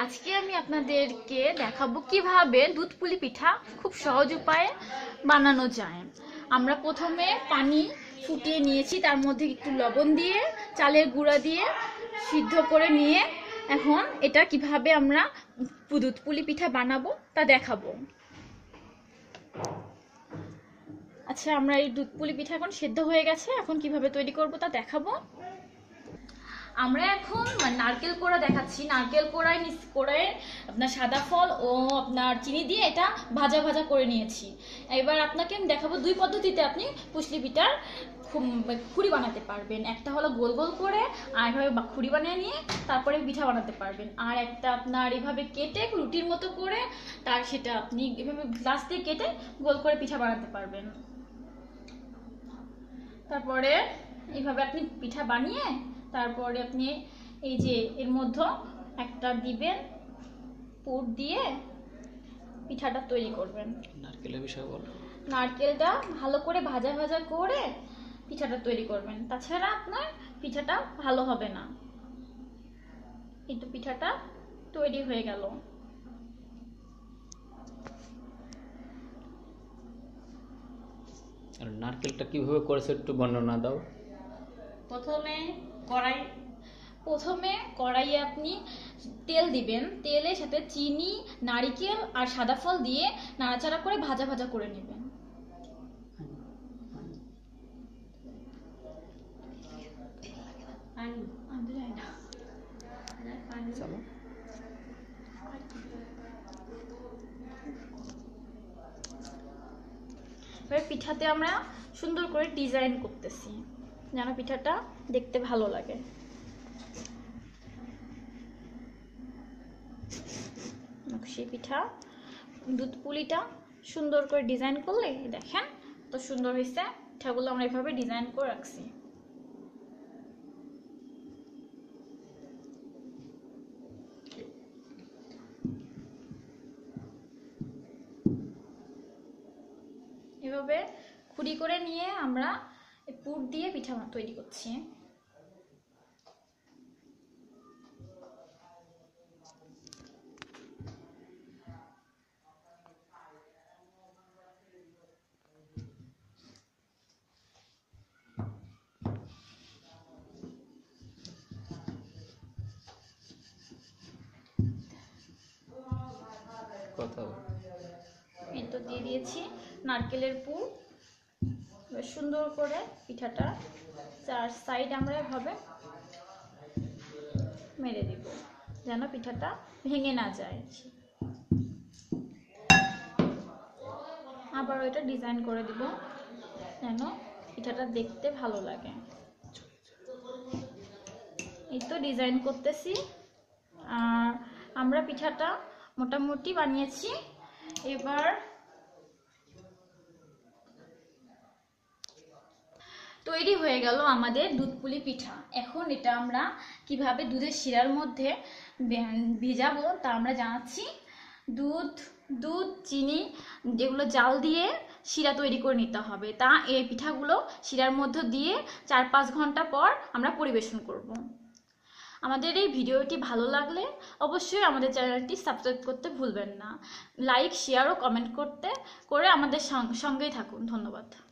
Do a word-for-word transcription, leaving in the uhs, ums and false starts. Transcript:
আজকে আমি আপনাদেরকে দেখাবো কিভাবে দুধ পুলি পিঠা খুব সহজ উপায়ে বানানো যায়। আমরা প্রথমে পানি ফুটিয়ে নিয়েছি, তার মধ্যে একটু লবণ দিয়ে চালের গুঁড়া দিয়ে সিদ্ধ করে নিয়ে এখন এটা কিভাবে আমরা দুধ পুলি পিঠা বানাবো তা দেখাবো। আচ্ছা, আমরা এই দুধ পুলি পিঠা এখন সিদ্ধ হয়ে গেছে, এখন কিভাবে তৈরি করব তা দেখাবো। আমরা এখন নারকেল কোড়া দেখাচ্ছি। নারকেল কোড়ায় কোড়ায় আপনার সাদা ফল ও আপনার চিনি দিয়ে এটা ভাজা ভাজা করে নিয়েছি। এবার আপনাকে আমি দেখাবো দুই পদ্ধতিতে আপনি পুলি পিঠার খুঁড়ি বানাতে পারবেন। একটা হলো গোল গোল করে আর এভাবে খুঁড়ি বানিয়ে নিয়ে তারপরে পিঠা বানাতে পারবেন, আর একটা আপনার এভাবে কেটে রুটির মতো করে তার সেটা আপনি এভাবে গ্লাস দিয়ে কেটে গোল করে পিঠা বানাতে পারবেন। তারপরে এইভাবে আপনি পিঠা বানিয়ে তারপরে আপনি এই যে এর মধ্যে একটা দিবেন, পুর দিয়ে পিঠাটা তৈরি করবেন। নারকেলের বিষয় বল। নারকেলটা ভালো করে ভাজা ভাজা করে পিঠাটা তৈরি করবেন, তাছাড়া আপনার পিঠাটা ভালো হবে না। কিন্তু পিঠাটা তৈরি হয়ে গেল। আর নারকেলটা কিভাবে করেছে একটু বর্ণনা দাও। প্রথমে কড়াই প্রথমে কড়াইয়ে আপনি তেল দিবেন, তেলের সাথে চিনি, নারকেল আর সাদা ফল দিয়ে নাড়াচাড়া করে ভাজা ভাজা করে নেবেন। পিঠাতে আমরা সুন্দর করে ডিজাইন করতেছি যেন পিঠাটা দেখতে ভালো লাগে। নকশি পিঠা দুধ পুলিটা সুন্দর করে ডিজাইন করলে দেখেন তো সুন্দর হয়েছে। পিঠাগুলো আমরা এভাবে ডিজাইন করে রাখছি। এভাবে খুঁড়ি করে নিয়ে আমরা পুর দিয়ে পিঠা তৈরি করছি। কথা এই তো দিয়ে দিয়েছি নারকেলের পুর। সুন্দর করে পিঠাটা চার সাইড আমরা এভাবে মেরে দিব যেন পিঠাটা ভেঙে না যায়। আবার ওইটা ডিজাইন করে দিব যেন পিঠাটা দেখতে ভালো লাগে। এই তো ডিজাইন করতেছি আর আমরা পিঠাটা মোটামুটি বানিয়েছি। এবার তৈরি হয়ে গেল আমাদের দুধ পুলি পিঠা। এখন এটা আমরা কিভাবে দুধের শিরার মধ্যে ভেজাবো তা আমরা জানাচ্ছি। দুধ দুধ চিনি যেগুলো জাল দিয়ে শিরা তৈরি করে নিতে হবে, তা এই পিঠাগুলো শিরার মধ্যে দিয়ে চার পাঁচ ঘন্টা পর আমরা পরিবেশন করব। আমাদের এই ভিডিওটি ভালো লাগলে অবশ্যই আমাদের চ্যানেলটি সাবস্ক্রাইব করতে ভুলবেন না। লাইক, শেয়ার ও কমেন্ট করতে করে আমাদের সঙ্গেই থাকুন। ধন্যবাদ।